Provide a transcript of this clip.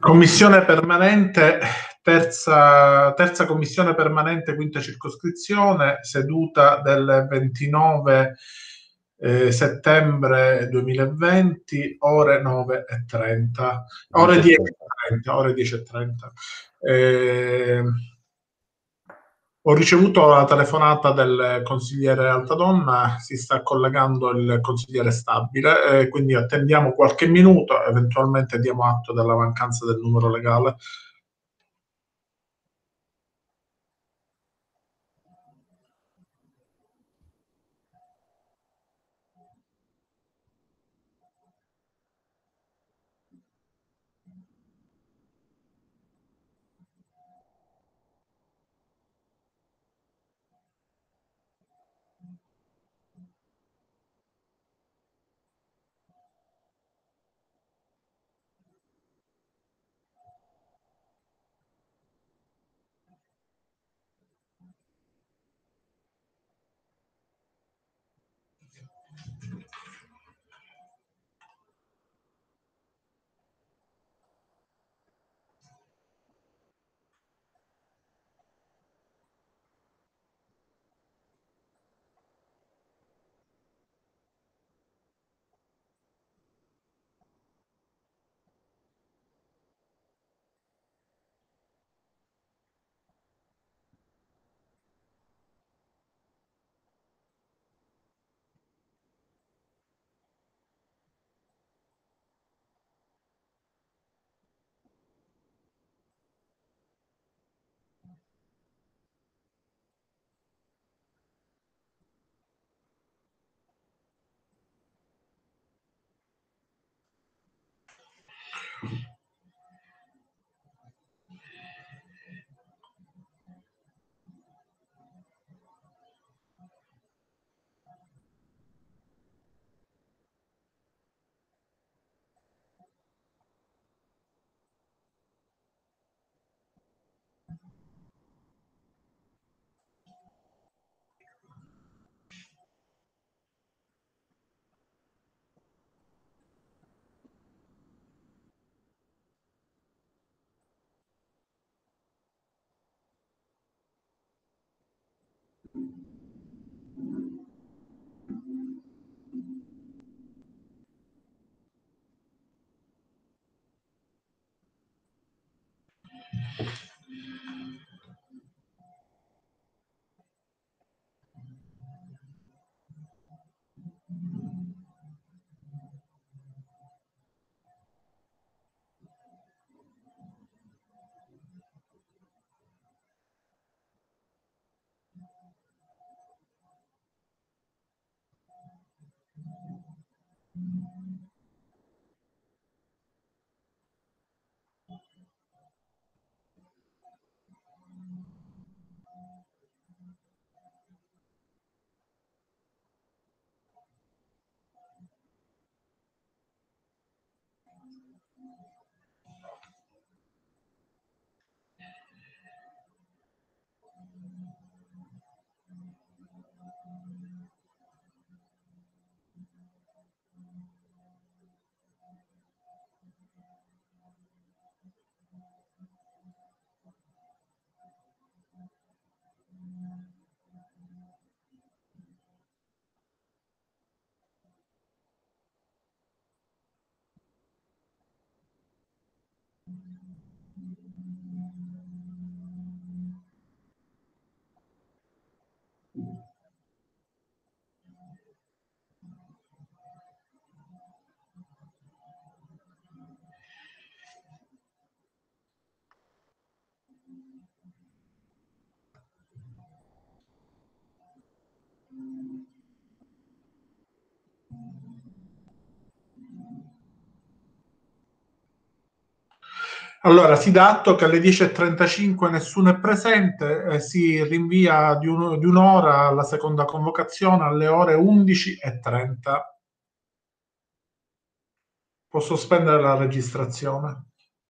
Commissione permanente, terza commissione permanente, quinta circoscrizione, seduta del 29 settembre 2020, ore 9:30, ore 10:30, ore 10:30. Ho ricevuto la telefonata del consigliere Altadonna, si sta collegando il consigliere Stabile, quindi attendiamo qualche minuto, eventualmente diamo atto della mancanza del numero legale. Allora, si dà atto che alle 10:35 nessuno è presente, si rinvia di un'ora la seconda convocazione alle ore 11:30. Posso sospendere la registrazione.